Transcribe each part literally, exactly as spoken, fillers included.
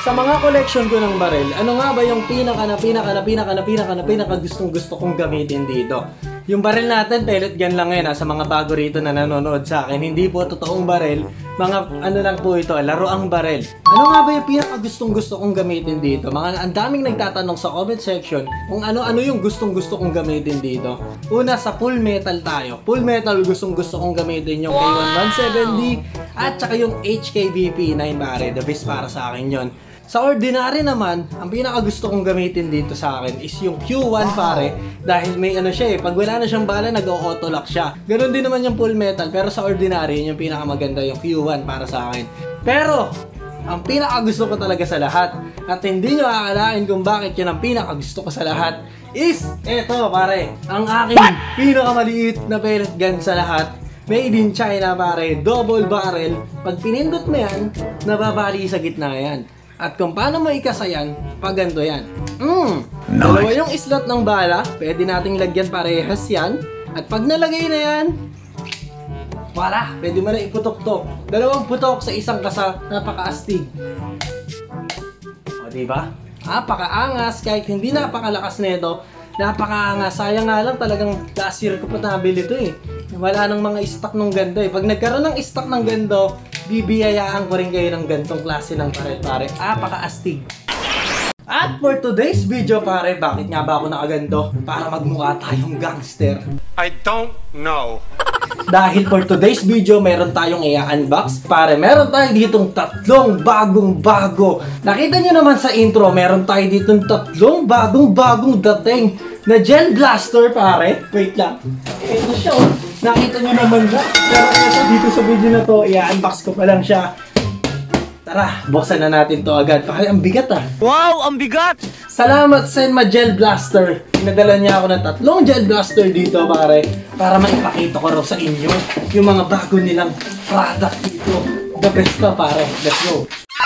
Sa mga collection ko ng baril, ano nga ba yung pinaka na pinaka na pinaka na pinaka na pinaka gustong gusto kong gamitin dito? Yung baril natin, pellet gun lang ngayon, sa mga bago rito na nanonood sa akin. Hindi po totoong baril, mga ano lang po ito, laruang baril. Ano nga ba yung pinaka gustong gusto kong gamitin dito? Mga ang daming nagtatanong sa comment section kung ano-ano yung gustong gusto kong gamitin dito. Una, sa full metal tayo. Full metal gustong gusto kong gamitin yung K one one seven D at saka yung H K B P nine pare. The best para sa akin yon. Sa ordinary naman, ang pinaka gusto kong gamitin dito sa akin is yung Q one pare. Dahil may ano siya eh, pag wala na siyang bala, nag-auto lock siya. Ganon din naman yung full metal, pero sa ordinary, yun yung pinaka maganda yung Q one para sa akin. Pero, ang pinaka gusto ko talaga sa lahat, at hindi nyo akalain kung bakit yun ang pinaka gusto ko sa lahat, is eto pare, ang aking pinakamaliit na pellet gun sa lahat. Made in China pare, double barrel. Pag pinindot mo yan, nababali sa gitna yan. At kung paano mo ikasayan, pag ganito yan. Mm. Nice. Dalawa yung slot ng bala, pwede nating lagyan parehas yan. At pag nalagay na yan, wala, pwede mo na iputok-tok. Dalawang putok sa isang kasa, napaka-astig. O diba? Napaka-angas, kahit hindi napakalakas nito, napaka-angas. Sayang nga lang talagang last year ko pa nabili ito eh. Wala nang mga stock ng ganda eh. Pag nagkaroon ng stock ng ganda, bibiyayaan ko rin kayo ng gantong klase ng baril pare. Apaka-astig. At for today's video pare, bakit nga ba ako nakaganto? Para magmukha tayong gangster. I don't know. Dahil for today's video, meron tayong i-unbox. Pare, meron tayo ditong tatlong bagong bago. Nakita nyo naman sa intro, meron tayo ditong tatlong bagong bagong dating na gel blaster pare. Wait lang. Ito siya oh. Nakita nyo naman ba? Pero ito dito sa video na to, i-unbox ko pa lang siya. Tara, buksan na natin to agad. Pare, ang bigat ah. Wow, ang bigat! Salamat Senma Gel Blaster. Pinadala niya ako ng tatlong gel blaster dito pare. Para maipakita ko raw sa inyo yung mga bago nilang product dito. The best pa pare. Let's go.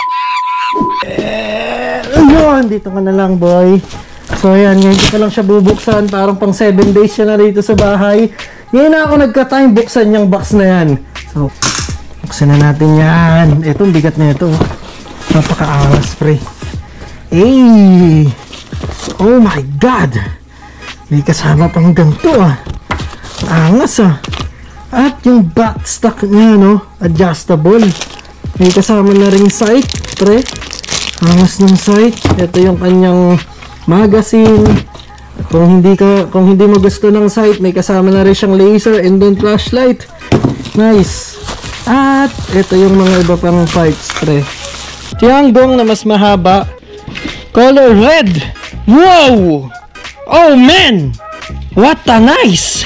Eh, ayun, dito ka na lang boy. So ayan, ngayon ko pa lang siya bubuksan. Parang pang seven days siya na rito sa bahay. Ngayon na ako nagka-time buksan yung box na yan. So, buksan na natin yan. Ito, ang bigat na ito. Napaka-angas, pre. Hey! Oh my God! May kasama pang ganito, ah. Angas, ah. At yung backstock niya, no? Adjustable. May kasama na ring sight, pre. Angas ng sight. Ito yung kanyang magazine. Kung hindi ka kung hindi mo gusto ng sight, may kasama na rin siyang laser and then flashlight. Nice. At ito yung mga iba pang parts, pre. Tiangdong na mas mahaba. Color red. Wow! Oh man! What a nice!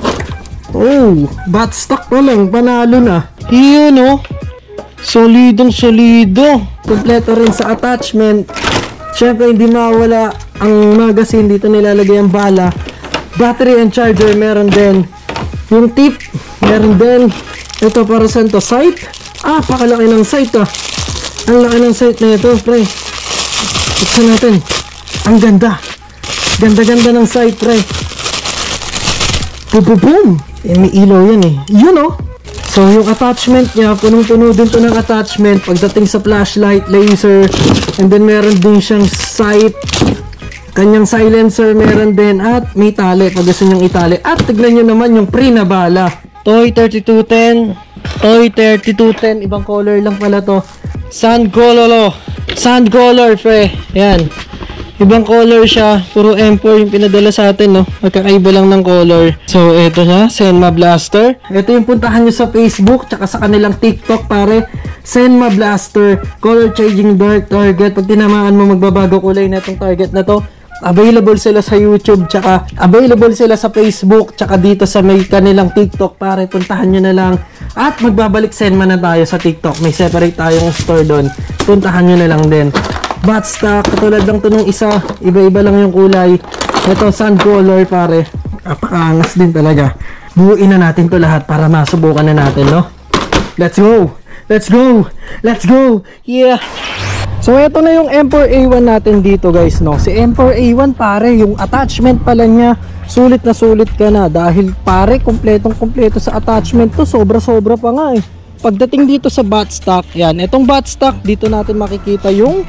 Oh, bat stock pa lang, panalo na. Yun oh. Solidong solido. Kompleto rin sa attachment. Siyempre hindi mawala ang magazine, dito nilalagay ang bala. Battery and charger meron din. Yung tip meron din. Ito para saan to? Sight? Ah, pakalaki ng sight ah. Ang laki ng sight na ito, pre. Buksan natin. Ang ganda. Ganda-ganda ng sight, pre. Boom, boom, boom. Eh, may ilaw yan eh. Yun oh. So yung attachment niya, punong-puno din to ng attachment pagdating sa flashlight, laser, and then meron din siyang sight, kanyang silencer meron din, at may tali pag gusto nyong itali. At tignan nyo naman yung pre na bala. Toy thirty-two ten, Toy thirty-two ten, ibang color lang pala to. Sand color, sand color pre, yan. Ibang color siya, puro M four yung pinadala sa atin, no? Magkakaiba lang ng color. So, ito siya, Senma Blaster. Ito yung puntahan nyo sa Facebook, tsaka sa kanilang TikTok, pare. Senma Blaster, color changing dark target. Pag tinamaan mo, magbabago kulay na itong target na to. Available sila sa YouTube, tsaka available sila sa Facebook, tsaka dito sa may kanilang TikTok, pare. Puntahan nyo na lang. At magbabalik Senma na tayo sa TikTok. May separate tayong store doon. Puntahan nyo na lang din. Bat stock, katulad lang to nung isa, iba-iba lang yung kulay. Ito, sand color pare. Napakaangas din talaga. Buuin na natin to lahat para masubukan na natin, no? Let's go! Let's go! Let's go! Yeah! So, ito na yung M four A one natin dito, guys, no? Si M four A one, pare, yung attachment pala niya, sulit na sulit ka na. Dahil, pare, kompletong kompleto sa attachment to. Sobra-sobra pa nga, eh. Pagdating dito sa bat stock, yan. Itong bat stock, dito natin makikita yung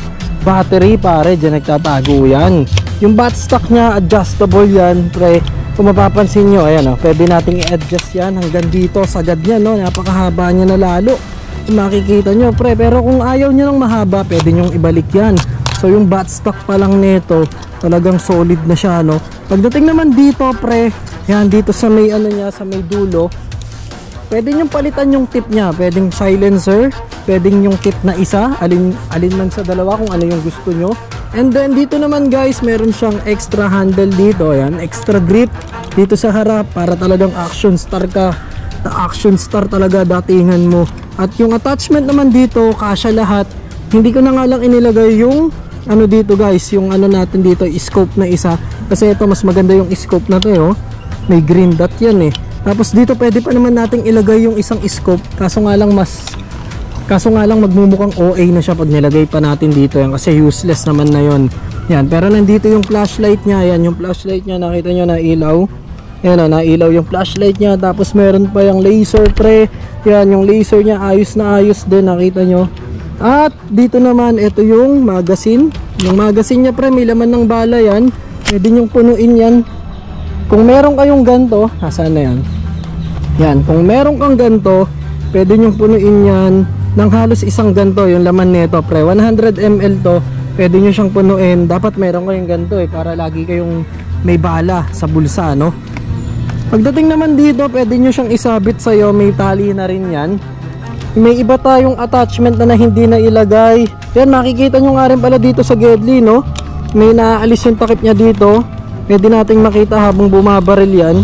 battery pare, dyan nagtatago yan. Yung bat stock nya adjustable yan pre. Kung mapapansin nyo, ayan o, pwede nating i-adjust yan hanggang dito, sagad niya no, napakahaba niya na lalo. Makikita nyo pre, pero kung ayaw nyo ng mahaba, pwede nyo ibalik yan. So yung bat stock pa lang nito, talagang solid na siya no. Pagdating naman dito pre, yan dito sa may ano niya, sa may dulo, pwede nyo palitan yung tip nya. Pwedeng silencer, pwedeng yung tip na isa, alin, alin man sa dalawa kung ano yung gusto nyo. And then dito naman guys, meron siyang extra handle dito, ayan, extra grip dito sa harap para talagang action star ka. Action star talaga datingan mo. At yung attachment naman dito, kasya lahat. Hindi ko na nga lang inilagay yung ano dito guys, yung ano natin dito, scope na isa. Kasi ito mas maganda yung scope na to eh, oh. May green dot yan eh. Tapos dito pwede pa naman nating ilagay yung isang scope. Kaso nga lang mas Kaso nga lang magmumukhang O A na siya pag nilagay pa natin dito yan, kasi useless naman na yon. Yan, pero nandito yung flashlight nya. Yan, yung flashlight nya, nakita nyo na ilaw. Yan o, nailaw yung flashlight nya. Tapos meron pa yung laser pre. Yan, yung laser nya ayos na ayos din, nakita nyo. At dito naman, ito yung magazine. Yung magazine nya pre, may laman ng bala yan. Pwede nyong punuin yan. Kung meron kayong ganto, nasaan na yan? Yan, kung meron kang ganto, pwede nyong punuin yan ng halos isang ganto yung laman nito pre. one hundred milliliters to, pwede nyo siyang punuin. Dapat meron kayong ganto eh, para lagi kayong may bala sa bulsa no. Pagdating naman dito, pwede nyo siyang isabit sa'yo, may tali na rin yan. May iba tayong attachment na, na hindi na ilagay. Yan, makikita nyo nga rin pala dito sa Gedli no, may naaalis yung takip nya dito. Pwede nating makita habang bumabaril yan.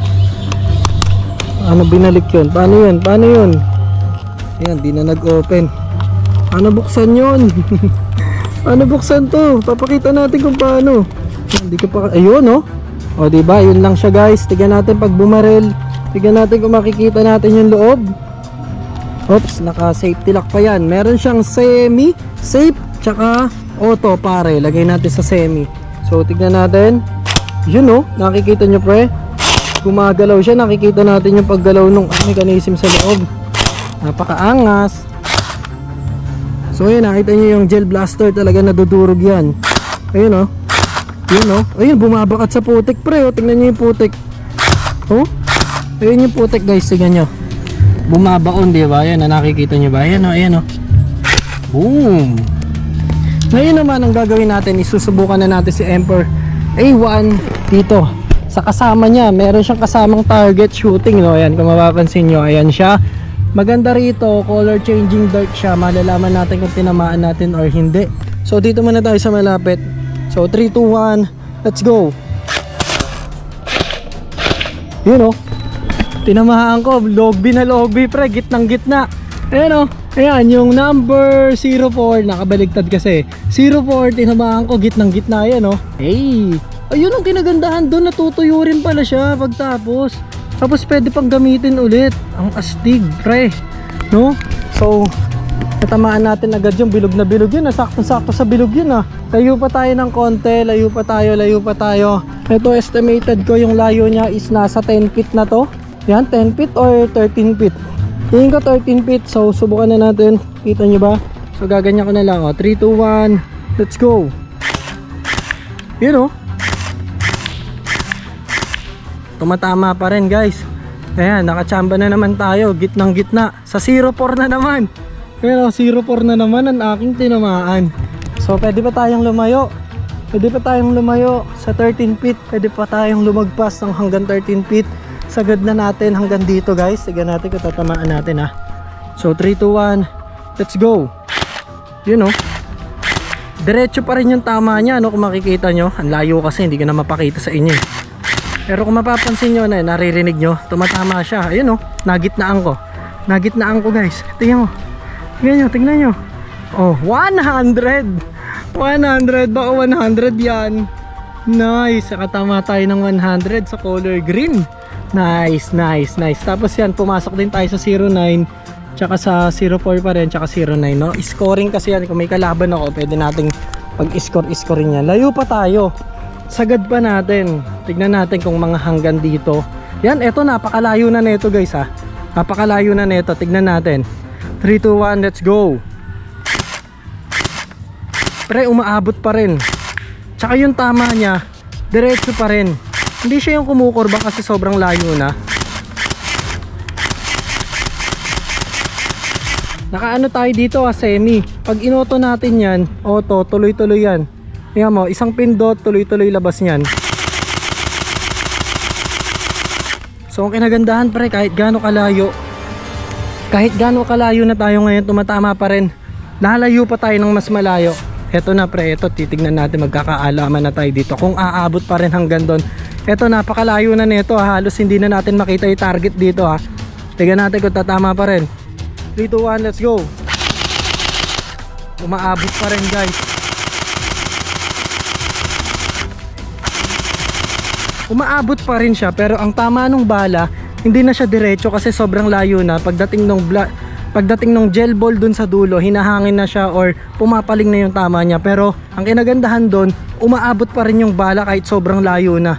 Ano binalik yun? Paano yun? Paano yun? Ayan, di na nag-open. Paano buksan yun? Paano buksan to? Papakita natin kung paano. Hindi ko pa... Ayun, oh. O, diba? Yun lang siya, guys. Tignan natin pag bumaril. Tignan natin kung makikita natin yung loob. Oops, naka-safety lock pa yan. Meron siyang semi, safe, tsaka auto, pare. Lagay natin sa semi. So, tignan natin. Yun, oh. Nakikita nyo, pre? Gumagalaw siya. Nakikita natin yung paggalaw ng mechanism sa loob. Napakaangas. So ayun, nakita nyo yung gel blaster, talaga nadudurog yan. Ayun oh. Ayun oh. Ayun, bumabakat sa putik pre oh. Tingnan nyo yung putik. Oh. Ayun yung putik guys, tingnan nyo. Bumabaon, di ba? Ayan, nakikita nyo ba? Ayan oh, ayan oh. Boom. Ngayon naman, ang gagawin natin, isusubukan na natin si Emperor A one dito. Sa kasama niya, meron siyang kasamang target shooting no. Ayan, kung mapapansin nyo, ayan siya. Maganda rito, color changing dart siya. Malalaman natin kung tinamaan natin or hindi. So dito muna tayo sa malapit. So three, two, one, let's go. Yun o, tinamaan ko. Logby na logby pre, gitnang gitna. Ayan o, ayan yung number zero four. Nakabaligtad kasi zero four, tinamaan ko, gitnang gitna. Ayan o. Hey, ayun ang kinagandahan doon, natutuyo rin pala siya pagtapos. Tapos pwede pang gamitin ulit. Ang astig pre, no? So natamaan natin agad yung bilog na bilog yun. Sakto-sakto sa bilog yun ah. Layo pa tayo ng konti. Layo pa tayo, layo pa tayo. Ito estimated ko yung layo niya is nasa ten feet na to. Yan, ten feet or thirteen feet. Tingin ko thirteen feet. So subukan na natin. Kita nyo ba? So gaganyan ko na lang oh. three, two, one, let's go. Yun oh. Tumatama pa rin guys. Ayan, nakachamba na naman tayo. Gitnang gitna. Sa zero four na naman. Pero zero four na naman ang aking tinamaan. So pwede pa tayong lumayo. Pwede pa tayong lumayo sa thirteen feet. Pwede pa tayong lumagpas ng hanggang thirteen feet. Sagad na natin hanggang dito guys. Tignan natin kung tatamaan natin ha. So three, two, one, let's go. Yun oh. Diretso pa rin yung tama niya no, kung makikita nyo. Ang layo kasi, hindi ko na mapakita sa inyo. Pero kung mapapansin nyo na, naririnig nyo, tumatama siya. Ayun o, oh, nagitnaan ko. Nagitnaan ko guys. Tingnan mo. Tingnan nyo, tingnan nyo. Oh, one hundred. one hundred, baka one hundred yan. Nice, nakatama tayo ng one hundred sa color green. Nice, nice, nice. Tapos yan, pumasok din tayo sa zero nine. Tsaka sa zero four pa rin, tsaka zero nine no? Scoring kasi yan, kung may kalaban ako, pwede nating pag-score-score yan. Layo pa tayo. Sagad pa natin. Tignan natin kung mga hanggang dito. Yan, eto napakalayo na neto guys ha. Napakalayo na neto. Tignan natin. three, two, one, let's go. pre, umaabot pa rin. Tsaka yung tama niya, diretso pa rin. Hindi siya yung kumukurba kasi sobrang layo na. Nakaano tayo dito ah, semi. Pag inoto natin yan, auto, tuloy-tuloy yan. Tingnan mo, isang pindot, tuloy-tuloy labas niyan. So ang kinagandahan pre, kahit gaano kalayo, kahit gaano kalayo na tayo ngayon, tumatama pa rin. Lalayo pa tayo ng mas malayo. Eto na pre, eto titignan natin, magkakaalaman na tayo dito kung aabot pa rin hanggang doon. Eto, napakalayo na nito, halos hindi na natin makita yung target dito ha. Tignan natin kung tatama pa rin. three, two, one, let's go. Umaabot pa rin guys. Umaabot pa rin siya, pero ang tama nung bala, hindi na siya diretso kasi sobrang layo na. Pagdating nung bla Pagdating ng gel ball dun sa dulo, hinahangin na siya or pumapaling na yung tama niya. Pero ang kinagandahan dun, umaabot pa rin yung bala kahit sobrang layo na.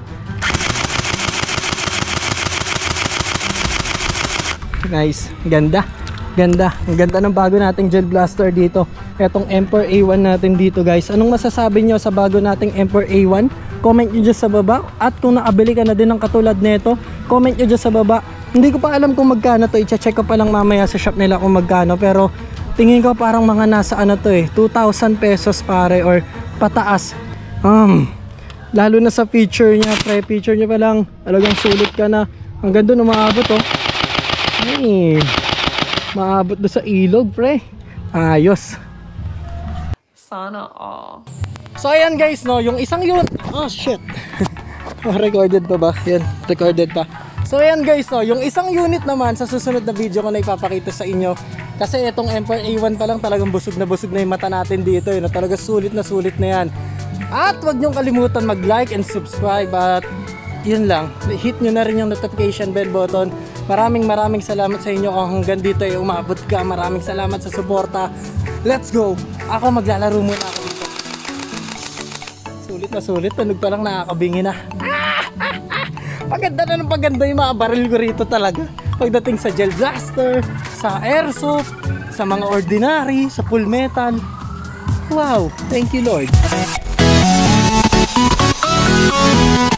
Nice, ganda. Ganda, ang ganda ng bago nating gel blaster dito. Etong Emperor A one natin dito guys. Anong masasabi nyo sa bago nating Emperor A one? Comment nyo dyan sa baba. At kung nakabili ka na din ng katulad nito, comment nyo dyan sa baba. Hindi ko pa alam kung magkano to, i-check ko pa lang mamaya sa shop nila kung magkano. Pero tingin ko parang mga nasa ano to eh, two thousand pesos pare or pataas. um, Lalo na sa feature nya pre, feature nya pa lang talagang sulit ka na. Hanggang doon umaabot oh. Ay, maabot doon sa ilog pre. Ayos. Sana all. So ayan guys no, yung isang yun. Oh shit. Recorded pa ba? Yan, recorded pa. So ayan guys no, yung isang unit naman sa susunod na video ko na ipapakita sa inyo. Kasi itong Emperor A one pa lang talagang busog na busog na yung mata natin dito. Yun, talaga sulit na sulit na yan. At wag niyong kalimutan mag-like and subscribe. At yun lang, hit nyo na rin yung notification bell button. Maraming maraming salamat sa inyo kung hanggang dito ay umabot ka. Maraming salamat sa suporta. Let's go! Ako maglalaro muna ako dito. Sulit na sulit, tunog pa lang nakakabingi na. Paganda na ng paganda yung mga baril ko rito talaga. Pagdating sa gel blaster, sa airsoft, sa mga ordinary, sa full metal. Wow, thank you Lord.